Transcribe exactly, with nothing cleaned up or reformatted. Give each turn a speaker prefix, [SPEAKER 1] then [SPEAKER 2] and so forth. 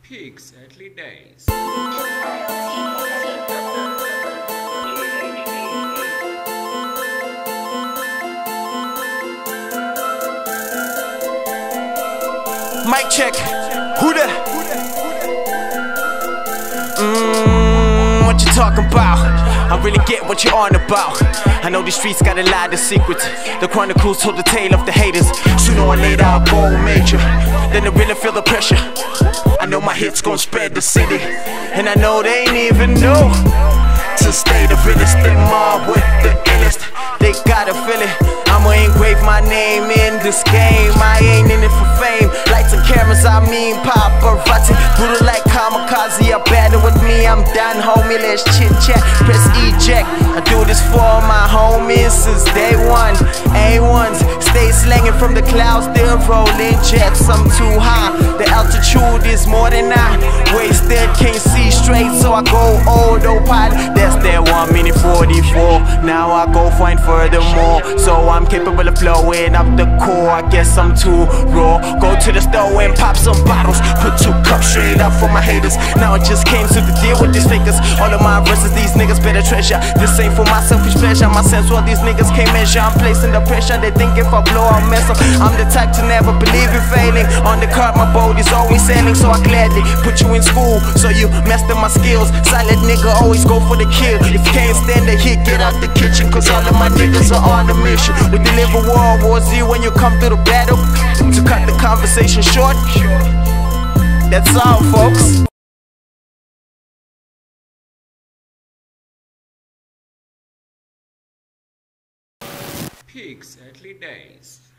[SPEAKER 1] Pixelly Days.
[SPEAKER 2] Mic check. Who the? Mmm, what you talking about? I really get what you're on about. I know these streets got a lot of secrets. The chronicles told the tale of the haters. Sooner or later I'll go major. Then I really feel the pressure. I know my hits gon' spread the city, and I know they ain't even know to stay the realest. Them mob with the illest. They gotta feel it. I'ma engrave my name in this game. I ain't in it for fame. Lights and cameras, I mean paparazzi. Brutal like kamikaze, you battle with me, I'm done, homie. Let's chit chat, press eject. I do this for my homies since day one. A ones, stay slanging from the clouds, still rolling jets. I'm too high, the altitude is more than I wasted. Can't see straight, so I go autopilot. That's that one minute forty-four. Now I go find furthermore. So I'm capable of blowing up the core. I guess I'm too raw. Go to the store and pop some bottles. Put two cups straight up for my haters. Now I just came to the deal with these fakers. All of my verses, these niggas better treasure. This ain't for my selfish pleasure. My sense what these niggas can't measure. I'm placing the pressure. They think if I blow I'll mess up. I'm the type to never believe in failing. On the cart my boat is always sailing. So I gladly put you in school, so you master my skills. Silent nigga always go for the kill. If you can't stand the heat, get out the kitchen, cause all of my niggas are on the mission. We deliver World War Z when you come through the battle. To cut the conversation short, that's all, folks.
[SPEAKER 1] Pixelly Days.